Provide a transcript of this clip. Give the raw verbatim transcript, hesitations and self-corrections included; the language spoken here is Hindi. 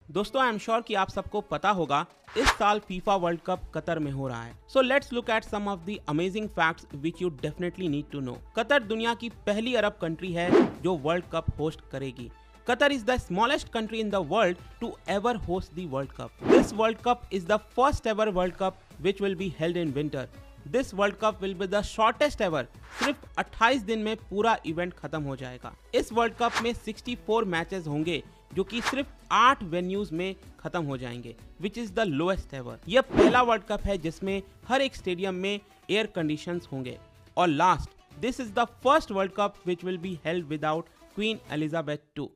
दोस्तों आई एम श्योर कि आप सबको पता होगा इस साल फीफा वर्ल्ड कप कतर में हो रहा है। So let's look at some of the amazing facts which you definitely need to know. Qatar दुनिया की पहली अरब कंट्री है जो वर्ल्ड कप होस्ट करेगी। Qatar is the smallest country in the world to ever host the World Cup. This World Cup is the first ever World Cup which will be held in winter. This World Cup will be the shortest ever. सिर्फ अट्ठाईस दिन में पूरा इवेंट खत्म हो जाएगा। इस वर्ल्ड कप में चौंसठ मैचेस होंगे जो कि सिर्फ आठ वेन्यूज में खत्म हो जाएंगे, which is the lowest ever. यह पहला वर्ल्ड कप है जिसमें हर एक स्टेडियम में एयर कंडीशंस होंगे। और last, this is the first world cup which will be held without Queen Elizabeth to.